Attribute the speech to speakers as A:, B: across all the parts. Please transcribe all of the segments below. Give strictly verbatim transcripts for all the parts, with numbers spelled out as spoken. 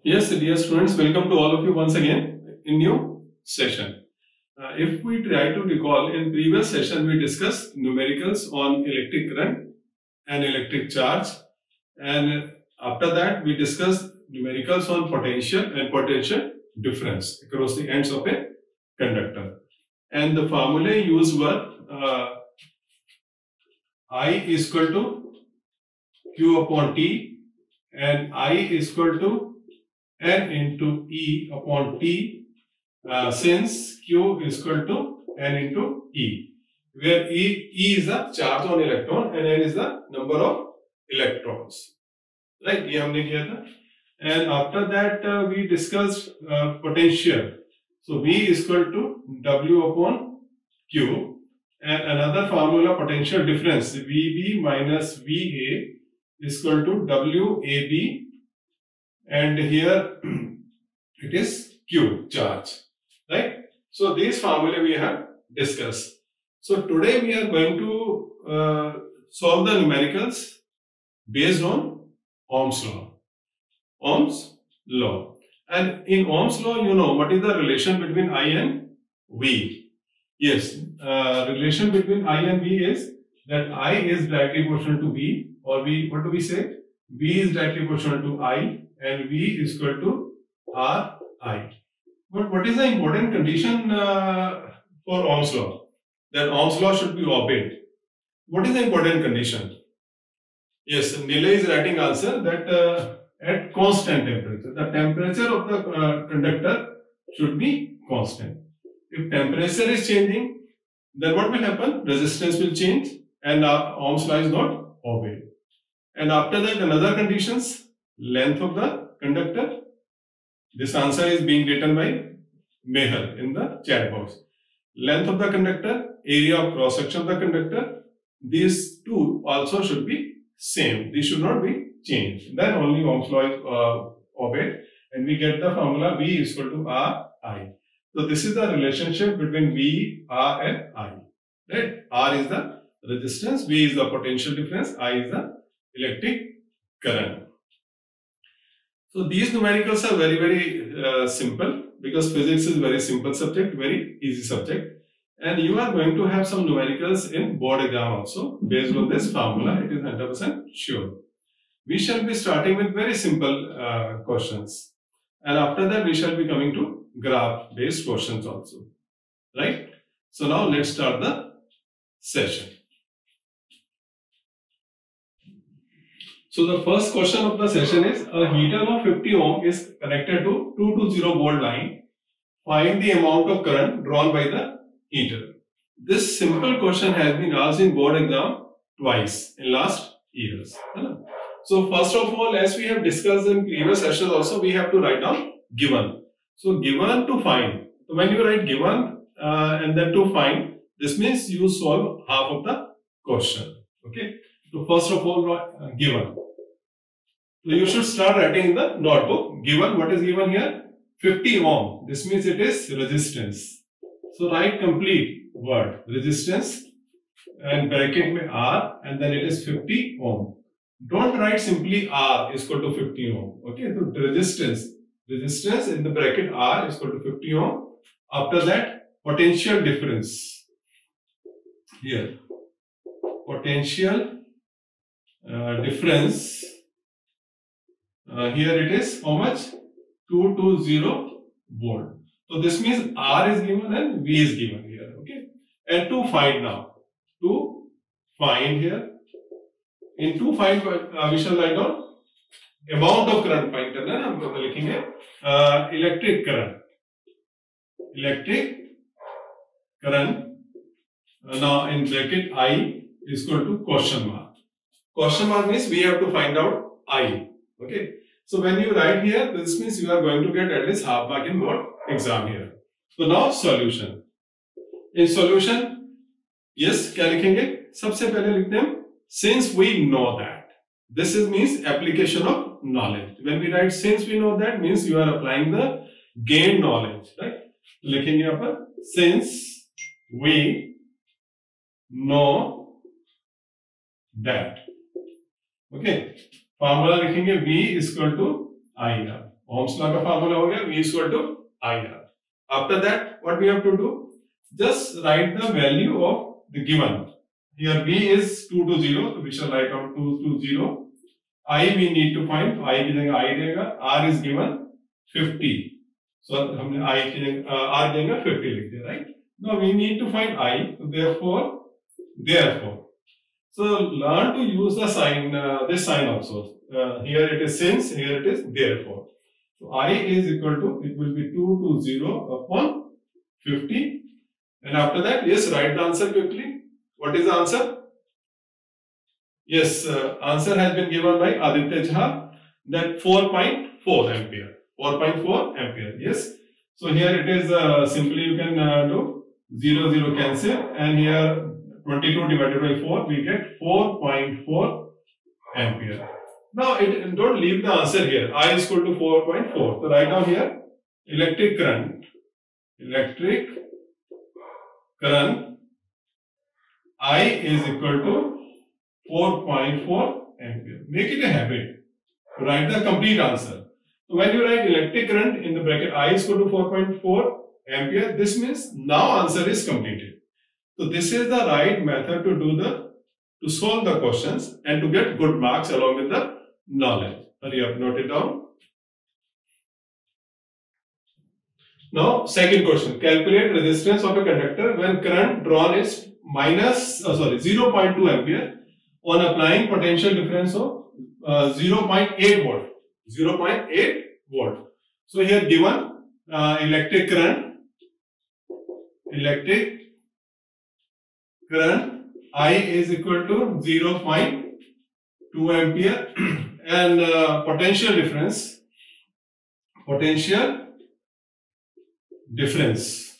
A: Yes, dear students, welcome to all of you once again in new session. Uh, if we try to recall, in previous session we discussed numericals on electric current and electric charge, and after that we discussed numericals on potential and potential difference across the ends of a conductor. And the formulae used were uh, I is equal to Q upon T and I is equal to N into E upon T, uh, since Q is equal to N into E, where E, E is the charge on electron and N is the number of electrons. Right? ये हमने किया था. And after that uh, we discussed uh, potential. So V is equal to W upon Q, and another formula potential difference V B minus V A is equal to W A B. And here it is Q, charge, right? So these formulae we have discussed. So today we are going to uh, solve the numericals based on Ohm's law. Ohm's law. And in Ohm's law, you know what is the relation between I and V. Yes, uh, relation between I and V is that I is directly proportional to V, or V, what do we say? V is directly proportional to I, and V is equal to R I. But what is the important condition uh, for Ohm's law? That Ohm's law should be obeyed. What is the important condition? Yes, Nile is writing answer that uh, at constant temperature, the temperature of the uh, conductor should be constant. If temperature is changing, then what will happen? Resistance will change and uh, Ohm's law is not obeyed. And after that, another conditions, length of the conductor. This answer is being written by Mehal in the chat box. Length of the conductor, area of cross section of the conductor, these two also should be same. These should not be changed. Then only Ohm's law is uh, obeyed, and we get the formula V is equal to R I. So this is the relationship between V, R and I. Right? R is the resistance, V is the potential difference, I is the electric current. So these numericals are very very uh, simple, because physics is very simple subject, very easy subject, and you are going to have some numericals in board exam also based on this formula. It is one hundred percent sure. We shall be starting with very simple uh, questions, and after that we shall be coming to graph based questions also, right? So now let's start the session. So the first question of the session is, a heater of fifty ohm is connected to two to zero volt line. Find the amount of current drawn by the heater. This simple question has been asked in board exam twice in last years. So first of all, as we have discussed in previous sessions also, we have to write down given. So given to find. So when you write given uh, and then to find, this means you solve half of the question. Okay. So first of all, uh, given. So you should start writing in the notebook. Given, what is given here? fifty ohm. This means it is resistance. So write complete word resistance and bracket mein R, and then it is fifty ohm. Don't write simply R is equal to fifty ohm. Okay, so resistance. Resistance in the bracket R is equal to fifty ohm. After that, potential difference. Here. Potential uh, difference. Uh, here it is how much? two to zero volt. So this means R is given and V is given here. Okay. And to find now. To find here. In to find, uh, we shall write down amount of current find करना है. हम लिखेंगे uh, electric current. Electric current. Uh, now in bracket I is equal to question mark. Question mark means we have to find out I. Okay. So when you write here, this means you are going to get at least half mark in board exam here. So now solution. In solution, yes, क्या लिखेंगे? सबसे पहले लिखते हैं since we know that. This is means application of knowledge. When we write since we know that, means you are applying the gained knowledge, right? तो लिखेंगे यहाँ पर since we know that. Okay. Formula लिखेंगे V is equal to I R. Ohm's law का formula हो गया V is equal to I R. After that, what we have to do? Just write the value of the given. Here V is two to zero, so we shall write down two to zero. I we need to find, I की जगह I देगा, R is given fifty. So हमने I की जगह uh, R देगा fifty लिख दिया, right? Now we need to find I, so therefore, therefore. So learn to use the sign, uh, this sign also. Uh, here it is since, here it is therefore. So I is equal to, it will be two to zero upon fifty. And after that, yes, write the answer quickly. What is the answer? Yes, uh, answer has been given by Aditya Jha, that four point four ampere. four point four ampere, yes. So here it is, uh, simply you can uh, do zero, zero cancel, and here twenty-two divided by four, we get four point four ampere. Now, it, don't leave the answer here. I is equal to four point four. So, write down here electric current. Electric current I is equal to four point four ampere. Make it a habit to write the complete answer. So, when you write electric current in the bracket I is equal to four point four ampere, this means now answer is completed. So, this is the right method to do the, to solve the questions and to get good marks along with the knowledge. Hurry up, note it down. Now, second question. Calculate resistance of a conductor when current drawn is minus, uh, sorry, zero point two ampere on applying potential difference of uh, zero point eight volt. zero point eight volt. So, here given uh, electric current, electric current I is equal to zero point two ampere and uh, potential difference, potential difference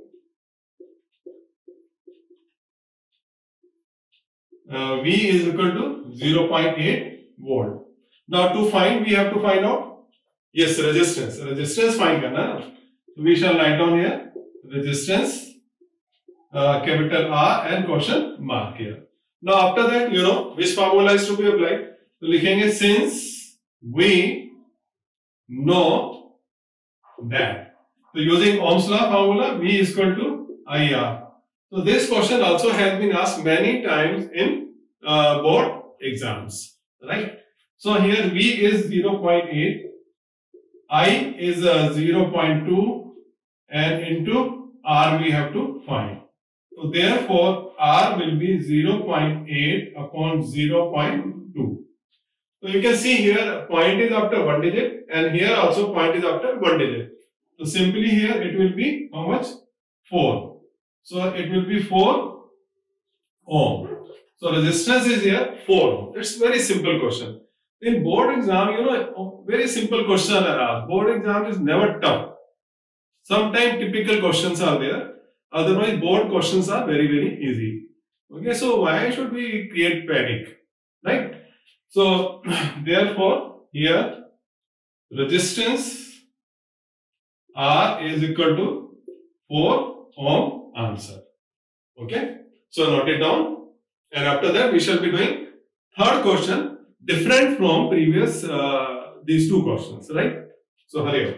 A: uh, V is equal to zero point eight volt. Now to find, we have to find out, yes, resistance, resistance find karna. So we shall write down here resistance, uh, capital R and question mark here. Now after that, you know which formula is to be applied. So लिखेंगे since we know that. So using Ohm's law formula, V is equal to I R. So this question also has been asked many times in uh, board exams, right? So here V is zero point eight, I is uh, zero point two, and into R we have to find. So therefore R will be zero point eight upon zero point two. So you can see here point is after one digit and here also point is after one digit. So simply here it will be how much? four. So it will be four ohm. So resistance is here four. It's very simple question. In board exam, you know, very simple question are asked. Board exam is never tough. Sometimes typical questions are there. Otherwise, board questions are very, very easy. Okay, so why should we create panic? Right? So, therefore, here resistance R is equal to four ohm answer. Okay, so note it down. And after that, we shall be doing third question, different from previous uh, these two questions, right? So, hurry up.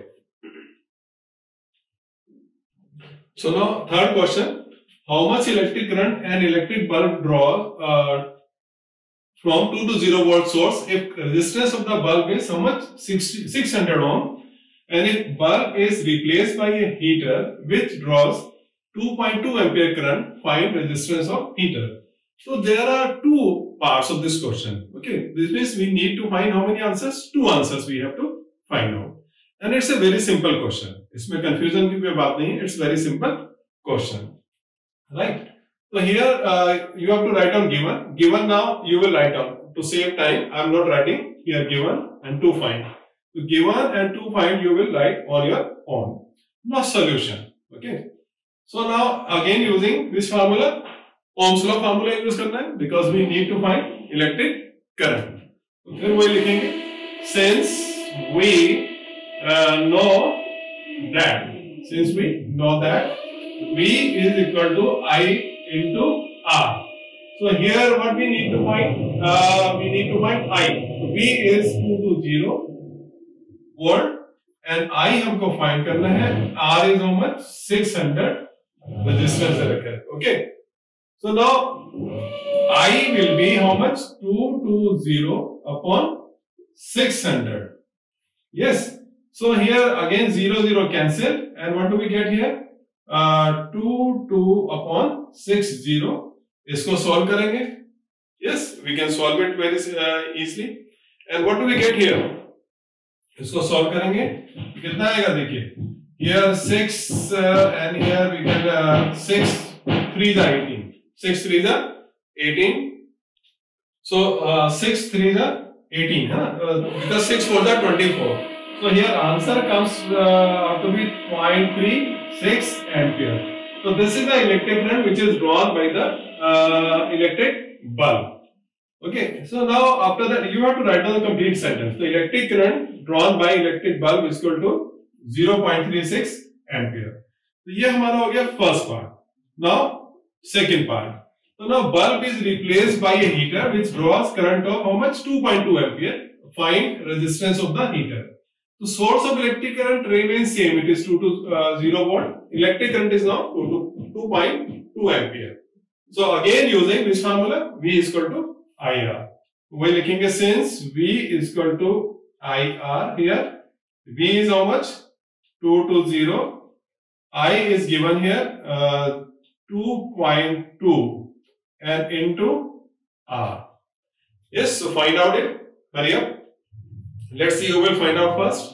A: So now third question, how much electric current an electric bulb draws uh, from two to zero volt source if resistance of the bulb is how much? six hundred ohm, and if bulb is replaced by a heater which draws two point two ampere current, find resistance of heater. So there are two parts of this question. Okay, this means we need to find how many answers? Two answers we have to find out. And it's a very simple question. इसमें confusion की कोई बात नहीं है. It's very simple question, right? So here uh, you have to write down given. Given now you will write down. To save time, I am not writing here given and to find. So given and to find you will write on your own. Now solution. Okay. So now again using this formula, Ohm's law formula use करना है because we need to find electric current. तो फिर वही लिखेंगे since we Uh, know that, since we know that V is equal to I into R. So here what we need to find, uh, we need to find I. V is two to zero volt and I हमको find करना है. R is how much? six hundred resistance रखा है. Okay. So now I will be how much? two hundred twenty upon six hundred. Yes. So here again zero zero cancel, and what do we get here? Uh, two two upon six zero. इसको solve करेंगे. Yes, we can solve it very uh, easily. And what do we get here? इसको solve करेंगे. कितना आएगा देखिए. Here six uh, and here we get uh, six threes are eighteen. Six threes are eighteen. So uh, six threes are eighteen. Huh? Uh, because six fours are twenty-four. So here answer comes uh, to be zero point three six ampere. So this is the electric current which is drawn by the uh, electric bulb. Okay. So now after that you have to write down the complete sentence. The electric current drawn by electric bulb is equal to zero point three six ampere. तो ये हमारा हो गया first part. Now second part. So now bulb is replaced by a heater which draws current of how much? two point two ampere. Find resistance of the heater. The source of electric current remains same. It is two to zero volt. Electric current is now two point two ampere. So again using which formula? V is equal to I R. We लिखेंगे since V is equal to I R here. V is how much? two to zero. I is given here uh, two point two and into R. Yes. So find out it. Hurry up. Let's see who will find out first.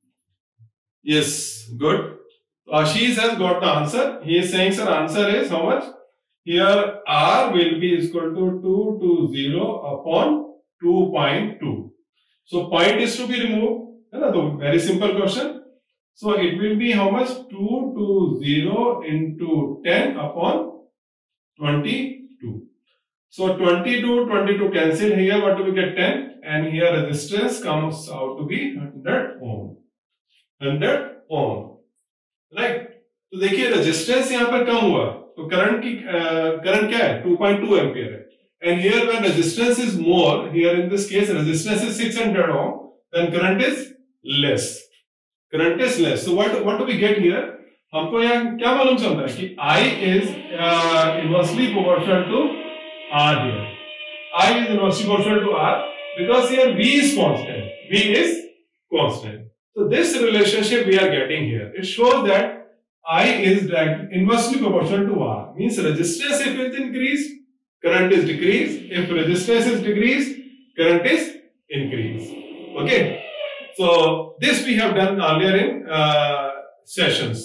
A: Yes, good. Ashish has got the answer. He is saying, sir, answer is how much? Here R will be equal to two to zero upon two point two. So point is to be removed. Very simple question. So it will be how much? two to zero into ten upon twenty-two. So twenty-two, twenty-two cancel. Here what do we get? ten. And here resistance comes out to be one hundred ohm. one hundred ohm. Right? तो देखिए resistance यहाँ पर कम हुआ. तो current की current क्या है? two point two ampere है. And here when resistance is more, here in this case resistance is six hundred ohm, then current is less. Current is less. So what what do we get here? हमको यहाँ क्या मालूम चलता है कि I is uh, inversely proportional to R here. I is inversely proportional to R. Because here V is constant. V is constant. So this relationship we are getting here. It shows that I is inversely proportional to R. Means resistance if it is increased, current is decreased. If resistance is decreased, current is increased. Okay. So this we have done earlier in uh, sessions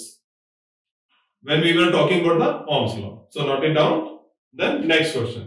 A: when we were talking about the Ohm's law. So note it down. Then next question.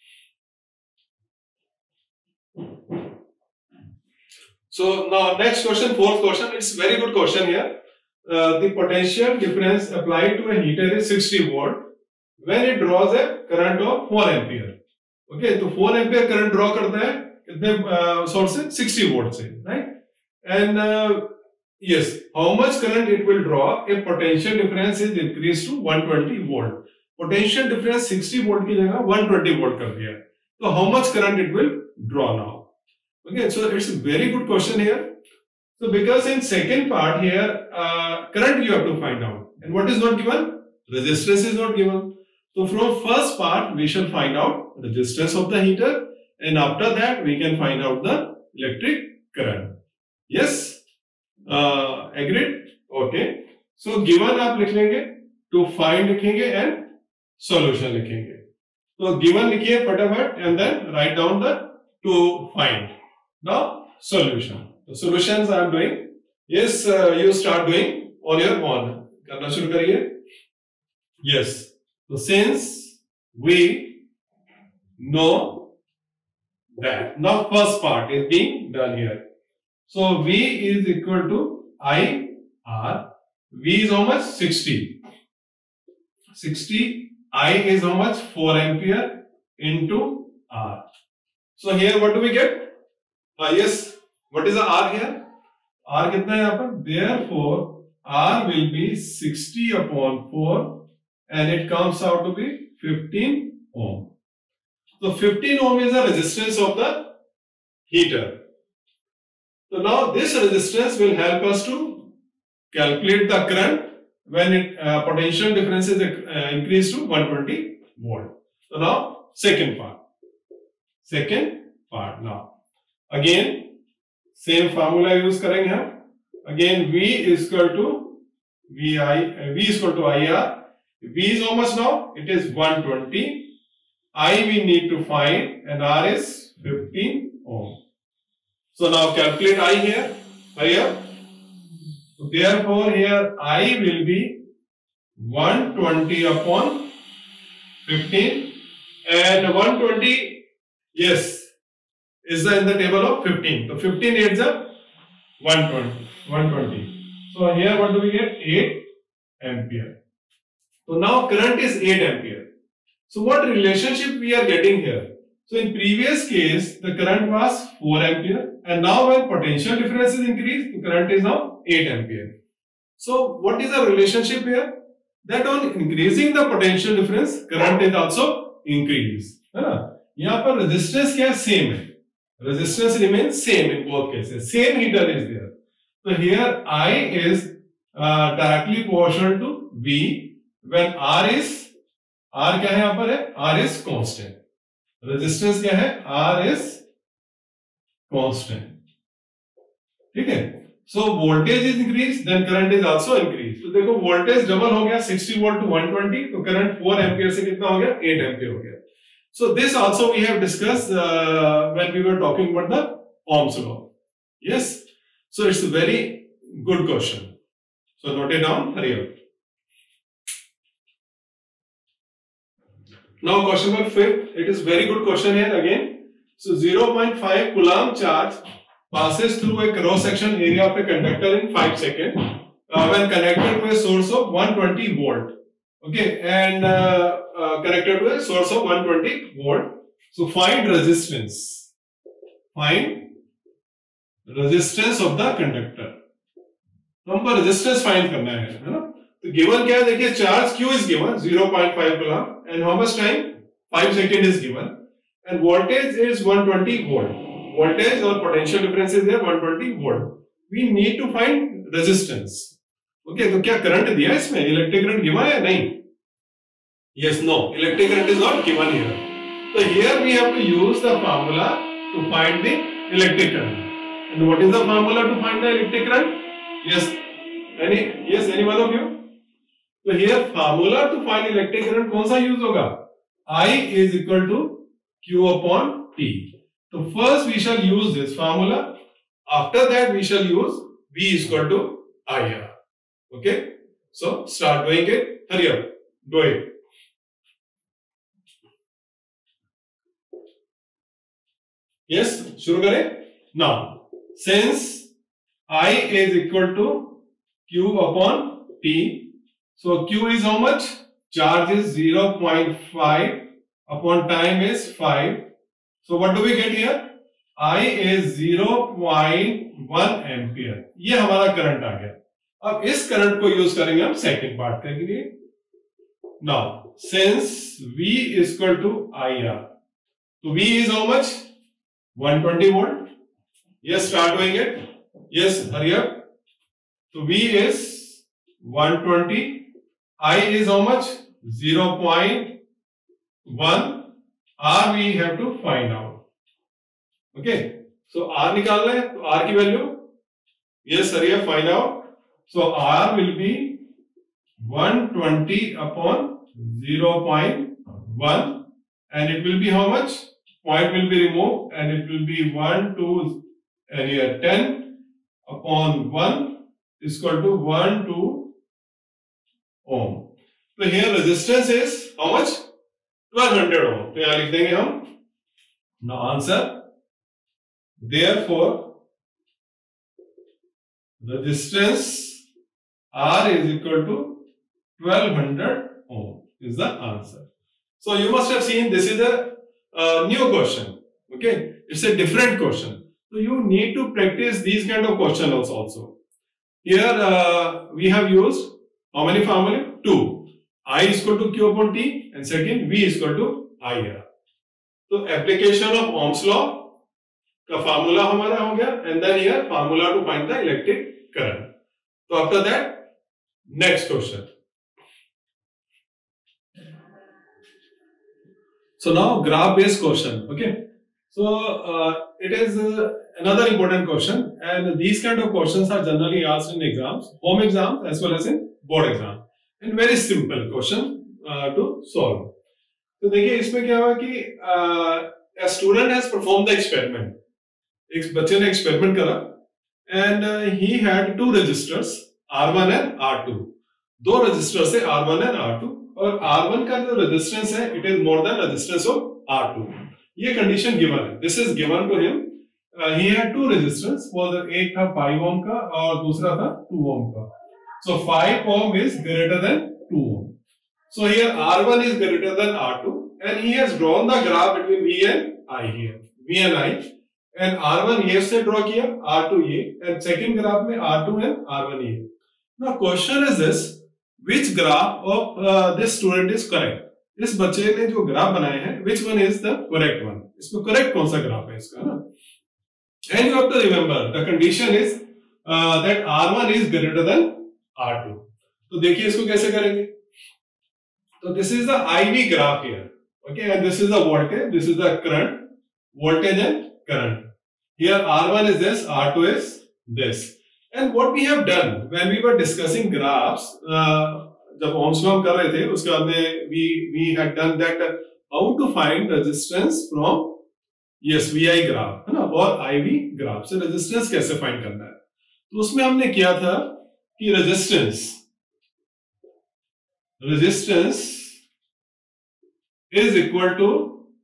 A: So now next question, fourth question. It's very good question here. Uh, the potential difference applied to a heater is sixty volt when it draws a current of four ampere. Okay, तो four ampere current draw करता है कितने source से? sixty volt से, right? And uh, yes, how much current it will draw if potential difference is increased to one hundred twenty volt. Potential difference sixty volt की जगह one hundred twenty volt कर दिया है. So how much current it will draw now? Okay, so it's a very good question here. So because in second part here, uh, current you have to find out. And what is not given? Resistance is not given. So from first part, we shall find out resistance of the heater. And after that, we can find out the electric current. Yes? Uh, agreed? Okay. So given आप लिख लेंगे, to find लिखेंगे and solution लिखेंगे. So given लिखिए फटाफट and then write down the to find. Now solution. The solutions I am doing. Yes, uh, you start doing on your own. करना शुरू करिए. Yes. So since we know that now first part is being done here. So V is equal to I R. V is how much? sixty. sixty. I is how much? four ampere into R. So here what do we get? Uh, yes, what is the R here? R कितना है यहाँ पर? Therefore, R will be sixty upon four and it comes out to be fifteen ohm. So fifteen ohm is the resistance of the heater. So now this resistance will help us to calculate the current when it uh, potential difference is uh, increased to one hundred twenty volt. So now second part. Second part now. Again same formula use करेंगे हम. Again V is equal to V I uh, V is equal to I R. V is how much now? It is one hundred twenty. I we need to find and R is fifteen ohm. So now calculate I here. Hurry up. So therefore here I will be one hundred twenty upon fifteen, and one hundred twenty, yes, is the, in the table of fifteen. So fifteen adds up one hundred twenty. one hundred twenty. So here what do we get? eight ampere. So now current is eight ampere. So what relationship we are getting here? So in previous case the current was four ampere, and now when potential difference is increased, the current is now eight ampere. So what is the relationship here? That on increasing the potential difference, current is also increased. है ना? यहाँ पर resistance क्या है? Same है. Resistance remains same in both cases. Same heater is there. So here I is uh, directly proportional to V when R is, R क्या है यहाँ पर है? R is constant. Resistance क्या है? R is constant. ठीक है? So voltage is increased, then current is also increased. तो देखो voltage double हो गया sixty volt to one hundred twenty, तो current four ampere से कितना हो गया? eight ampere हो गया. So this also we have discussed uh, when we were talking about the Ohm's law. Yes. So it's a very good question. So note it down. Hurry up. Now question number fifth. It is very good question here again. So zero point five coulomb charge passes through a cross section area of a conductor in five seconds uh, when connected to a source of one hundred twenty volt. Okay, and uh, uh, connected to a source of one hundred twenty volt. So find resistance. Find resistance of the conductor. तो हमको resistance find करना है, है ना? तो given क्या है? देखिए charge Q is given zero point five coulomb and how much time? five seconds is given and voltage is one hundred twenty volt. Voltage or potential difference is there one hundred twenty volt. We need to find resistance. Okay, तो क्या current दिया है इसमें? Electric current given है या नहीं? Yes, no. Electric current is not given here. So here we have to use the formula to find the electric current. And what is the formula to find the electric current? Yes, any yes, any one of you? So here formula to find electric current कौन सा use होगा? I is equal to Q upon T. So first we shall use this formula. After that we shall use V is equal to I R. Okay? So start doing it. Hurry up. Do it. Yes, शुरू करें. Now, since I is equal to Q upon T, so Q is how much? Charge is zero point five upon time is five. So what do we get here? I is zero point one ampere. ये हमारा current आ गया. अब इस current को use करेंगे हम second part के लिए. Now, since V is equal to I R, so V is how much? one hundred twenty volt. Yes, start doing it. Yes, hurry up. So V is one hundred twenty. I is how much? zero point one. R we have to find out. Okay. So R निकालना है. तो R की value. Yes, hurry up. Find out. So R will be one hundred twenty upon zero point one, and it will be how much? Point will be removed and it will be one, two, and here ten upon one is equal to one, two ohm. So here resistance is how much? twelve hundred ohm. तो यहाँ लिख देंगे हम. Now answer. Therefore, resistance R is equal to twelve hundred ohm is the answer. So you must have seen this is a Uh, new question. Okay, it's a different question. So you need to practice these kind of questions also. Here uh, we have used how many formula? Two. I is equal to Q upon T and second V is equal to I R. So application of Ohm's law का formula हमारा हो गया and then here formula to find the electric current. तो after that next question. So now graph based question. Okay, so uh, it is uh, another important question, and these kind of questions are generally asked in exams, home exams as well as in board exam, and very simple question uh, to solve. तो देखिए इसमें क्या हुआ कि a student has performed the experiment. एक बच्चे ने experiment करा and uh, he had two registers R one and R two. दो registers है R one and R two. और R one का जो रेजिस्टेंस है it is more than resistance of R two. ये कंडीशन गिवन है. This is given to him. He had two resistance. एक था फाइव ओम का और दूसरा था टू ओम का. So five ohm is greater than two ohm. So here R one is greater than R two and he has drawn the graph between V and I here. V and I and R one ये से draw किया, R two ये, and second graph में R two and R one ये. Now question is this, which graph of uh, this student is correct? इस बच्चे ने जो ग्राफ बनाए हैं, which one is the correct one? इसमें correct कौन सा ग्राफ है इसका ना? And you have to remember the condition is uh, that R one is greater than R two. तो देखिए इसको कैसे करेंगे? तो this is the I V graph here, okay, and this is the voltage, this is the current, voltage and current. Here R one is this, R two is this. And what we have done when we were discussing graphs, uh, जब ohms law हम कर रहे थे उसके बाद में we we had done that uh, how to find resistance from yes V I graph है ना और I V graph से resistance कैसे find करना है. तो उसमें हमने किया था कि resistance resistance is equal to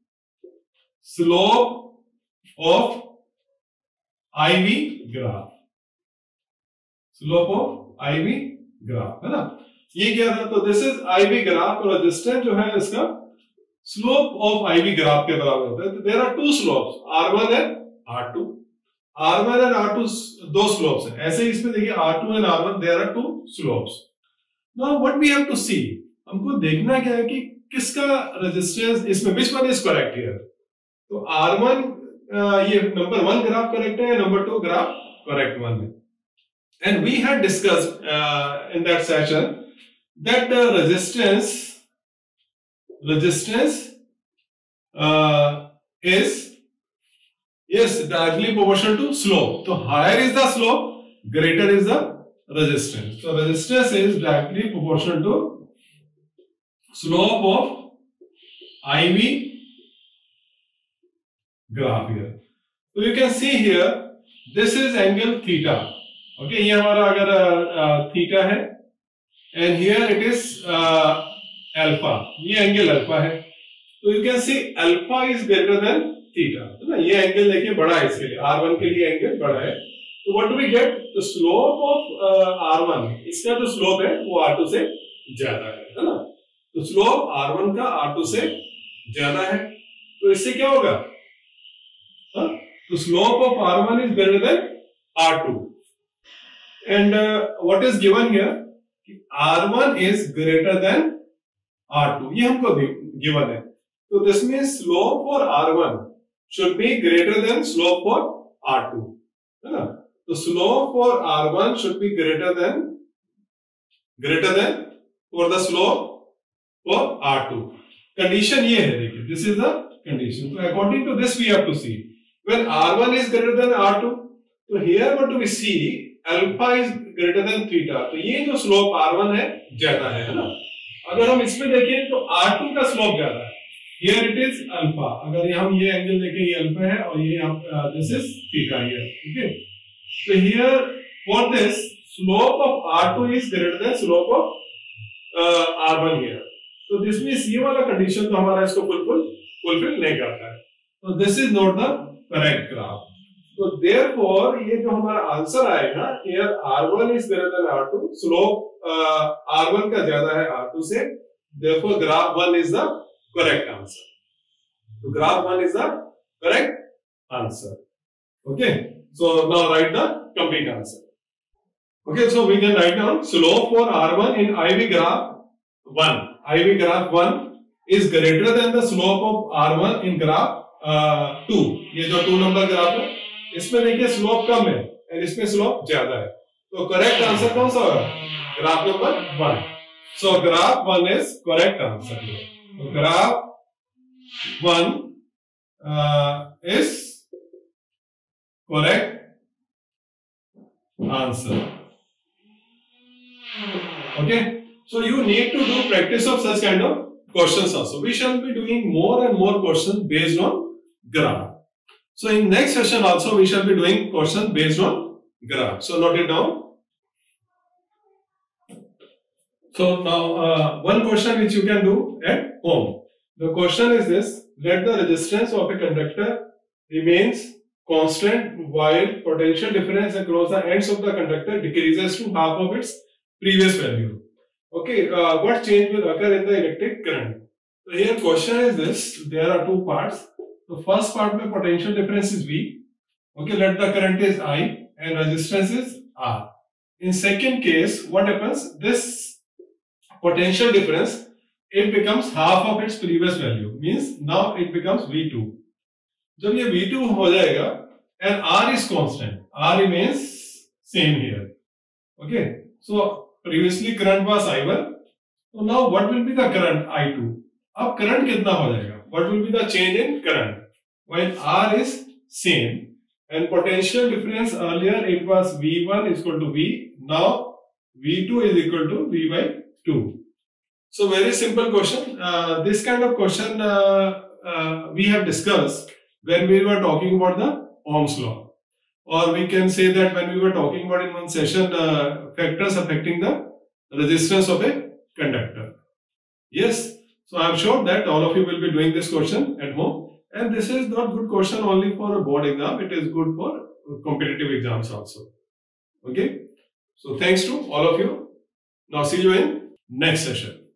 A: slope of I V graph. Slope of I V graph है ना. ये क्या था? तो this is I V graph और रेजिस्टेंस जो है इसका slope of I V graph के बराबर होता है. तो there are two slopes R one and R two. R one and R two दो स्लोप्स हैं. ऐसे ही इसमें देखिए R two and R one there are two slopes. Now what we have to सी, हमको देखना क्या है कि किसका रेजिस्टेंस इसमें which one is correct here. तो R one ये नंबर वन ग्राफ करेक्ट है, number two graph correct one है. And we had discussed uh, in that session that the resistance resistance uh, is yes directly proportional to slope. So higher is the slope, greater is the resistance. So resistance is directly proportional to slope of I V graph here. So you can see here this is angle theta. Okay okay, ये हमारा अगर theta है and here it is alpha, ये angle alpha है. तो you can see alpha is greater than theta है ना. ये एंगल देखिए बड़ा है इसके लिए, R one के लिए एंगल बड़ा है. तो what do we get? The slope of R one, इसका जो स्लोप है वो R two से ज्यादा है है ना. तो स्लोप R one का R two से ज्यादा है. तो इससे क्या होगा? हा? तो slope of R one is greater than R two. And uh, what is given here? R one is greater than R two. ये हमको given है. So this means slope for R one should be greater than slope for R two. है ना? तो slope for R one should be greater than greater than for the slope for R two. Condition ये है देखिए. This is the condition. So according to this we have to see when R one is greater than R two. So here what do we see? Alpha is greater than theta. तो ये जो slope R one है ज्यादा है है ना. अगर हम इसमें देखें तो R two का स्लोप ज्यादा है. Here it is alpha. अगर हम ये एंगल देखें ये अल्फा है और ये this is theta here. Okay, तो here for this slope of R two is greater than slope of R one here. तो दिस मींस ये वाला कंडीशन तो हमारा इसको फुलफिल फुलफिल नहीं करता है. तो this is not the correct graph. तो therefore ये जो हमारा आंसर आएगा here R one is greater than R two, slope uh, R one का ज्यादा है R two से, therefore graph one is the correct answer. So graph one is the correct answer. Okay, so now write the complete answer. Okay, so we can write down slope for R one in I V graph one. I V graph one is greater than the slope of R one in graph uh, two. ये जो two number graph है इसमें देखिए slope कम है और इसमें slope ज्यादा है. तो करेक्ट आंसर कौन सा होगा? Graph number one. So graph one is correct answer. So graph one uh, is correct answer. Okay. So you need to do practice of such kind of questions also. We shall be doing more and more questions based on graph. So in next session also we shall be doing questions based on graph. So note it down. So now uh, one question which you can do at home. The question is this: let the resistance of a conductor remains constant while potential difference across the ends of the conductor decreases to half of its previous value. Okay, uh, what change will occur in the electric current? So here question is this: there are two parts. The first part where potential difference is V. Okay, let the current is I and resistance is R. In second case, what happens? This potential difference, it becomes half of its previous value, means now it becomes V two. जब ये V two हो जाएगा and R is constant, R remains same here. Okay, so previously current was I one, so now what will be the current? I two. अब current कितना हो जाएगा? What will be the change in current? While R is same and potential difference earlier it was V one is equal to V, now V two is equal to V by two. So very simple question. Uh, this kind of question uh, uh, we have discussed when we were talking about the Ohm's law, or we can say that when we were talking about in one session uh, factors affecting the resistance of a conductor. Yes, so I am sure that all of you will be doing this question at home, and this is not good question only for a board exam, it is good for competitive exams also. Okay, so thanks to all of you. Now see you in next session.